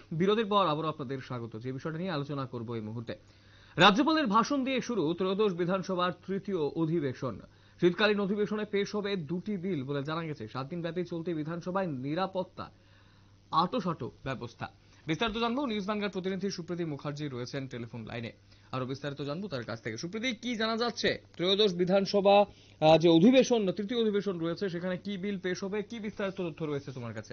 বিরতির পর আবারও আপনাদের স্বাগত। যে বিষয়টা নিয়ে আলোচনা করব এই মুহূর্তে, রাজ্যপালের ভাষণ দিয়ে শুরু ত্রয়োদশ বিধানসভার তৃতীয় অধিবেশন। শীতকালীন অধিবেশনে পেশ হবে দুটি বিল বলে জানা গেছে। 7 দিন ব্যাপী চলতি বিধানসভায় নিরাপত্তা আঁটোসাঁটো ব্যবস্থা। বিস্তারিত জানবো নিউজ বাংলার প্রতিনিধি সুপ্রীতি মুখার্জি রয়েছেন টেলিফোন লাইনে। আরো বিস্তারিত জানবো তার কাছ থেকে। সুপ্রীতি, কি জানা যাচ্ছে ত্রয়োদশ বিধানসভা যে অধিবেশন, তৃতীয় অধিবেশন রয়েছে, সেখানে কি বিল পেশ হবে, কি বিস্তারিত তথ্য রয়েছে তোমার কাছে?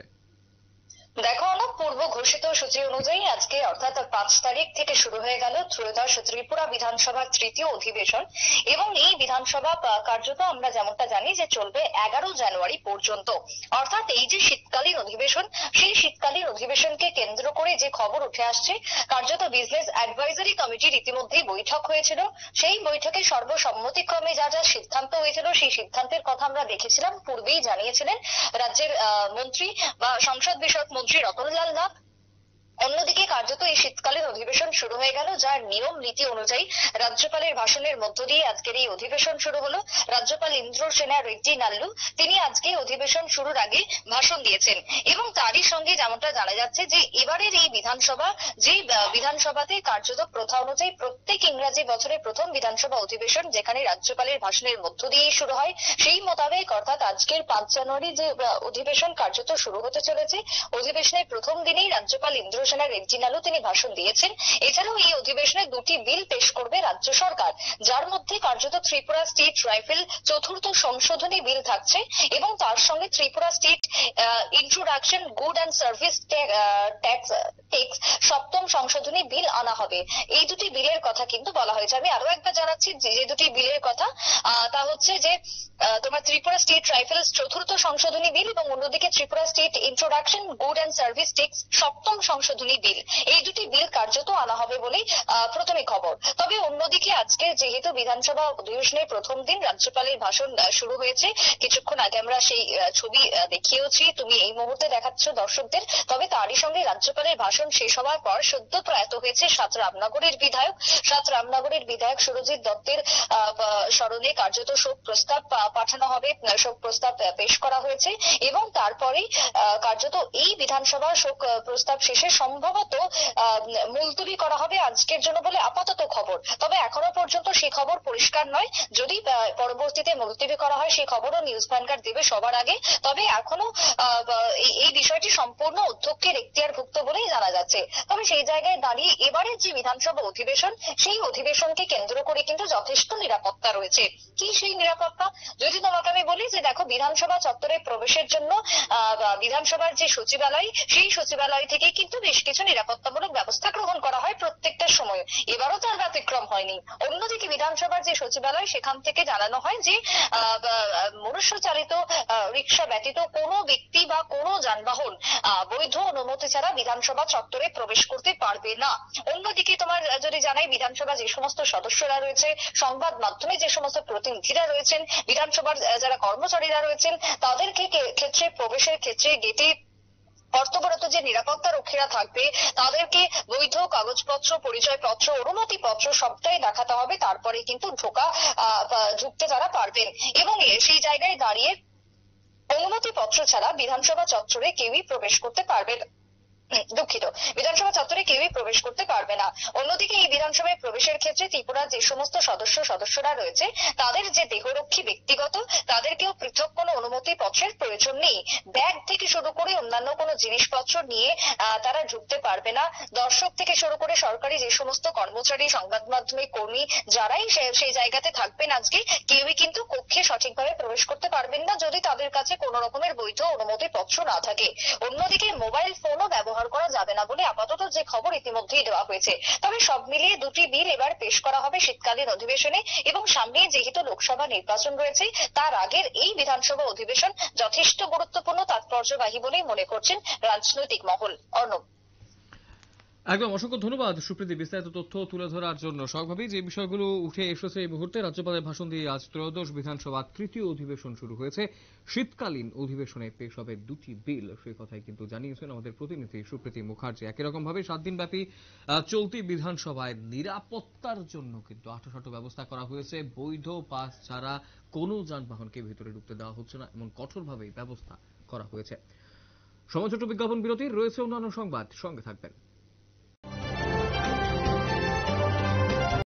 দেখো, অনেক পূর্ব ঘোষিত সূচি অনুযায়ী আজকে অর্থাৎ 5 তারিখ থেকে শুরু হয়ে গেল ত্রয়োদশ ত্রিপুরা বিধানসভার তৃতীয় অধিবেশন। এবং এই বিধানসভা কার্যত আমরা যেমনটা জানি যে চলবে 11 জানুয়ারি পর্যন্ত। অর্থাৎ এই যে শীতকালীন অধিবেশন, সেই শীতকালীন অধিবেশনকে কেন্দ্র করে যে খবর উঠে আসছে, কার্যত বিজনেস অ্যাডভাইজারি কমিটির ইতিমধ্যেই বৈঠক হয়েছিল। সেই বৈঠকে সর্বসম্মতিক্রমে যা যা সিদ্ধান্ত হয়েছিল, সেই সিদ্ধান্তের কথা আমরা দেখেছিলাম, পূর্বেই জানিয়েছিলেন রাজ্যের মন্ত্রী বা সংসদ বিষয়ক মন্ত্রী রতনলাল নাথ। অন্যদিকে কার্যত এই শীতকালীন অধিবেশন শুরু হয়ে গেল, যার নিয়ম নীতি অনুযায়ী রাজ্যপালের ভাষণের মধ্য দিয়ে আজকের এই অধিবেশন শুরু হলো। রাজ্যপাল ইন্দ্রসেনা রেড্ডি নাল্লু তিনি আজকে অধিবেশন শুরুর আগে ভাষণ দিয়েছেন। এবং তারই সঙ্গে যেমনটা জানা যাচ্ছে যে এবারের এই বিধানসভা, যে বিধানসভাতে কার্যত প্রথা অনুযায়ী প্রত্যেক ইংরাজি বছরে প্রথম বিধানসভা অধিবেশন যেখানে রাজ্যপালের ভাষণের মধ্য দিয়েই শুরু হয়, সেই মোতাবেক অর্থাৎ আজকের 5 জানুয়ারি যে অধিবেশন কার্যত শুরু হতে চলেছে। অধিবেশনের প্রথম দিনেই রাজ্যপাল ইন্দ্রসেনা রেড্ডি নাল্লু তিনি ভাষণ দিয়েছেন। এছাড়াও এই অধিবেশনে দুটি বিল পেশ করবে রাজ্য সরকার, যার মধ্যে কার্যত ত্রিপুরা স্টেট রাইফেল চতুর্থ সংশোধনী বিল থাকছে এবং তার সঙ্গে Tripura state introduction good and service tax সপ্তম সংশোধনী বিল আনা হবে। এই দুটি বিলের কথা কিন্তু বলা হয়েছে। আমি আরো একবার জানাচ্ছি যে দুটি বিলের কথা, তা হচ্ছে যে তোমার ত্রিপুরা স্টেট রাইফেলস চতুর্থ সংশোধনী বিল এবং অন্যদিকে Tripura state introduction good and service tax সপ্তম সংশোধনী বিল। এই দুটি বিল কার্যত আনা হবে বলেই প্রথমে খবর। তবে অন্যদিকে আজকে যেহেতু বিধানসভা অধিবেশনের প্রথম দিন, রাজ্যপালের ভাষণ শুরু হয়েছে। কিছুক্ষণ আগে আমরা সেই ছবি দেখিয়েওছি, তুমি এই মুহূর্তে দেখাচ্ছ দর্শকদের। তবে তারই সঙ্গে রাজ্যপালের ভাষণ শেষ হওয়ার পর সদ্য প্রয়াত হয়েছে সাত রামনগরের বিধায়ক সুরজিৎ দত্তের স্মরণে কার্যত শোক প্রস্তাব পাঠানো হবে, শোক প্রস্তাব পেশ করা হয়েছে। এবং তারপরে কার্যত এই বিধানসভা শোক প্রস্তাব শেষে সম্ভবত মুলতবি করা হবে আজকের জন্য বলে আপাতত খবর। তবে এখনো পর্যন্ত সেই খবর পরিষ্কার নয়। যদি পরবর্তীতে মুলতবি করা হয় সেই খবরও নিউজ ভ্যানগার্ড দেবে সবার আগে। তবে এখনো এই বিষয়টি সম্পূর্ণ অধ্যক্ষের এখতিয়ারভুক্ত বলেই জানা যাচ্ছে। তবে সেই জায়গায় দাঁড়িয়ে এবারের যে বিধানসভা অধিবেশন, সেই অধিবেশনকে কেন্দ্র করে কিন্তু যথেষ্ট নিরাপত্তা রয়েছে। কি সেই নিরাপত্তা যদি তোমাকে আমি বলি, যে দেখো, বিধানসভা চত্বরে প্রবেশের জন্য বিধানসভার যে সচিবালয়, সেই সচিবালয় থেকে কিন্তু বেশ কিছু নিরাপত্তামূলক ব্যবস্থা গ্রহণ করা হয় প্রত্যেকটা সময়। এবারও তার ব্যতিক্রম হয়নি। অন্যদিকে বিধানসভার যে সচিবালয়, সেখান থেকে জানানো হয় যে মনুষ্য চালিত রিক্সা ব্যতীত কোনো ব্যক্তি বা কোনো যানবাহন বৈধ অনুমতি ছাড়া বিধানসভা চত্বরে প্রবেশ করতে পারবে না। অন্যদিকে তোমার যদি জানাই, বিধানসভা যে সমস্ত সদস্যরা রয়েছে, সংবাদ মাধ্যমে যে সমস্ত প্রতিনিধিরা রয়েছেন, বিধানসভার যারা কর্মচারীরা রয়েছেন, তাদেরকে ক্ষেত্রে প্রবেশের ক্ষেত্রে গেটে কর্তব্যরত যে নিরাপত্তা রক্ষীরা থাকবে, তাদেরকে বৈধ কাগজপত্র, পরিচয়পত্র, অনুমতিপত্র সবটাই দেখাতে হবে। তারপরে কিন্তু ঢুকতে তারা পারবেন। এবং সেই জায়গায় দাঁড়িয়ে অনুমতিপত্র ছাড়া বিধানসভা চত্বরে কেউই প্রবেশ করতে পারবে না। দুঃখিত, বিধানসভা চত্বরে কেউই প্রবেশ করতে পারবে না। অন্যদিকে এই বিধানসভায় প্রবেশের ক্ষেত্রে ত্রিপুরার যে সমস্ত সদস্যরা রয়েছে, তাদের যে দেহরক্ষী ব্যক্তিগত, তাদেরকেও পৃথক কোনো অনুমতি পত্রের প্রয়োজন নেই। ব্যাগ থেকে শুরু করে অন্যান্য কোনো জিনিসপত্র নিয়ে তারা ঢুকতে পারবে না। দর্শক থেকে শুরু করে সরকারি যে সমস্ত কর্মচারী, সংবাদ মাধ্যমের কর্মী, যারাই সেই জায়গাতে থাকবেন আজকে, কেউই কিন্তু কক্ষে সঠিকভাবে প্রবেশ করতে পারবেন না যদি তাদের কাছে কোনো রকমের বৈধ অনুমতি পত্র না থাকে। অন্যদিকে মোবাইল ফোনও ব্যবহার করা যাবে না বলে আপাতত যে খবর ইতিমধ্যেই দেওয়া হয়েছে। তবে সব মিলিয়ে দুটি বিল এবার পেশ করা হবে শীতকালীন অধিবেশনে। এবং সামনে যেহেতু লোকসভা নির্বাচন রয়েছে, তার আগের এই বিধানসভা অধিবেশন যথেষ্ট গুরুত্বপূর্ণ, তাৎপর্যবাহী বলেই মনে করছেন রাজনৈতিক মহল। অর্ণব। একদম অসংখ্য ধন্যবাদ সুপ্রীতি বিস্তারিত তথ্য তুলে ধরার জন্য। স্বাভাবিক যে বিষয়গুলো উঠে এসেছে এই মুহূর্তে, রাজ্যপালের ভাষণ দিয়ে আজ ত্রয়োদশ বিধানসভার তৃতীয় অধিবেশন শুরু হয়েছে। শীতকালীন অধিবেশনে পেশ হবে দুটি বিল, সেই কথাই কিন্তু জানিয়েছেন আমাদের প্রতিনিধি সুপ্রীতি মুখার্জি। একই রকম ভাবে 7 দিন ব্যাপী চলতি বিধানসভায় নিরাপত্তার জন্য কিন্তু আঁটোসাঁটো ব্যবস্থা করা হয়েছে। বৈধ পাস ছাড়া কোনো যানবাহনকে ভেতরে ঢুকতে দেওয়া হচ্ছে না, এমন কঠোরভাবেই ব্যবস্থা করা হয়েছে। সময় ছোট বিজ্ঞাপন বিরতির, রয়েছে অন্যান্য সংবাদ, সঙ্গে থাকবেন।